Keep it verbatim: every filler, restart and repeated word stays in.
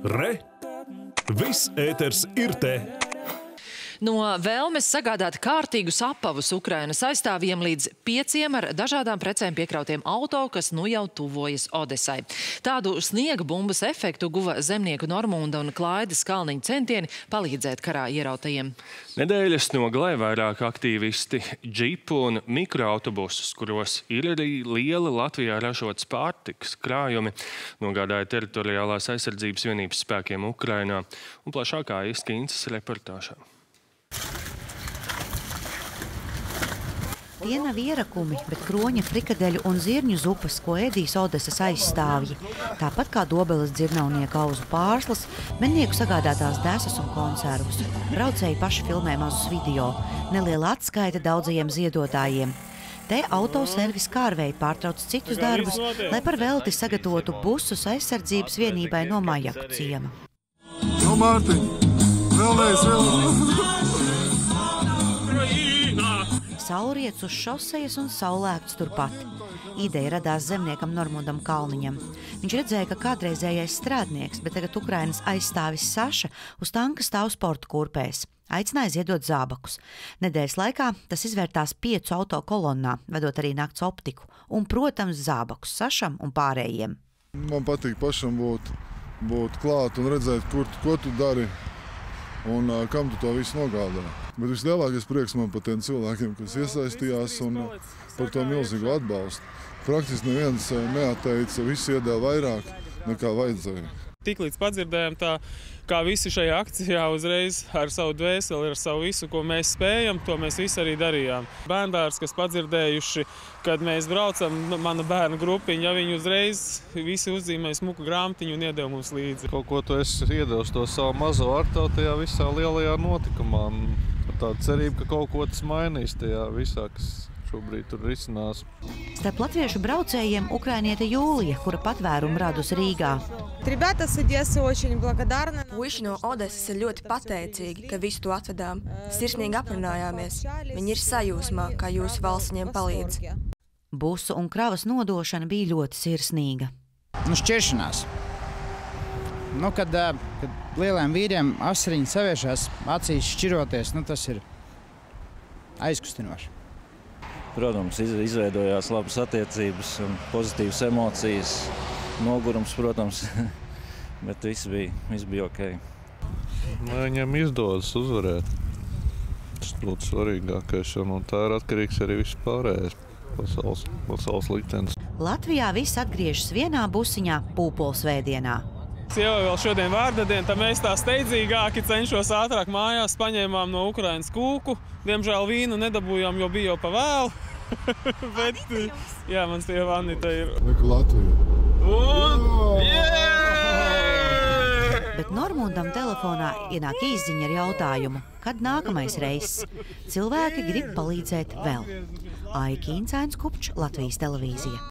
Re! Viss ēters ir te! No vēlmes sagādāt kārtīgus apavus Ukrainas aizstāvjiem līdz pieciem ar dažādām precēm piekrautiem auto, kas nu jau tuvojas Odesai. Tādu sniega bumbas efektu guva zemnieku Normunda un Klaidas Kalniņa centieni palīdzēt karā ierautajiem. Nedēļas nogalē vairāk aktīvisti džipu un mikroautobusus, kuros ir arī liela Latvijā ražotas pārtikas krājumi, nogādāja teritoriālās aizsardzības vienības spēkiem Ukrainā un plašākā Iskīnces reportāžā. Tie nav ierakumi, bet kroņa, frikadeļu un zirņu zupas, ko ēdīs Odesas aizstāvji. Tāpat kā Dobeles dzirnavnieku auzu pārslas, mednieku sagādātās desas un konservus. Braucēji paši filmē mazus video. Neliela atskaita daudzajiem ziedotājiem. Te autoservis kārvēji pārtrauc citus darbus, lai par velti sagatavotu busus aizsardzības vienībai no Majaku ciema. No, Mārtiņ, vēlreiz, vēlreiz! Saulriets uz šosejas un saulēkts turpat. Ideja radās zemniekam Normundam Kalniņam. Viņš redzēja, ka kādreizējais strādnieks, bet tagad Ukrainas aizstāvis Saša uz tanka stāv sporta kurpēs. Aicināja ziedot zābakus. Nedēļas laikā tas izvērtās piecu auto kolonnā, vedot arī nakts optiku. Un, protams, zābakus Sašam un pārējiem. Man patīk pašam būt, būt klāt un redzēt, kur, ko tu dari un uh, kam tu to visu nogādā. Bet vislielākais prieks man par tiem cilvēkiem, kas iesaistījās un par to milzīgu atbalstu. Praktiski neviens neatteica, visi iedēļ vairāk nekā vajadzēja. Tiklīdz padzirdējām tā, kā visi šajā akcijā uzreiz ar savu dvēseli, ar savu visu, ko mēs spējam, to mēs visi arī darījām. Bērndārs, kas padzirdējuši, kad mēs braucam, mana bērnu grupiņa, ja viņi uzreiz visi uzzīmēja smuku grāmatiņu un iedeva mums līdzi. Kaut ko tu esi iedevis to savu mazo artavu tajā visā lielajā notikumā. Tāda cerība, ka kaut ko tas mainīs tajā visā, kas šobrīd tur risinās. Starp latviešu braucējiem ukrainiete Jūlija, kura patvērumu radus Rīgā. Puiši no Odesas ir ļoti pateicīgi, ka visu to atvedām. Sirsnīgi aprunājāmies. Viņi ir sajūsmā, kā jūsu valsts viņiem palīdz. Busu un kravas nodošana bija ļoti sirsnīga. Nu, šķiršanās. Nu, kad, kad lieliem vīriem asariņi saviešās, acīs šķiroties, nu, tas ir aizkustinoši. Protams, izveidojās labas attiecības un pozitīvas emocijas, nogurums, protams, bet viss bija, viss bija ok. Viņam izdodas uzvarēt. Tas ļoti svarīgākais, un tā ir atkarīgs arī viss pārējais pasaules, pasaules liktenis. Latvijā viss atgriežas vienā busiņā Pūpolsvētdienā. Sievai vēl šodien vārdadien, tad mēs tā steidzīgāki cenšos ātrāk mājās, paņēmām no Ukrainas kūku. Diemžēl vīnu nedabūjām, jo bija jau pa vēlu. Bet, jā, man sieva Anita ir. Liku Latviju. Un, Bet Normundam telefonā ienāk īsziņa ar jautājumu, kad nākamais reizes. Cilvēki grib palīdzēt vēl. Aija Kīncēns Kupčs, Latvijas televīzija.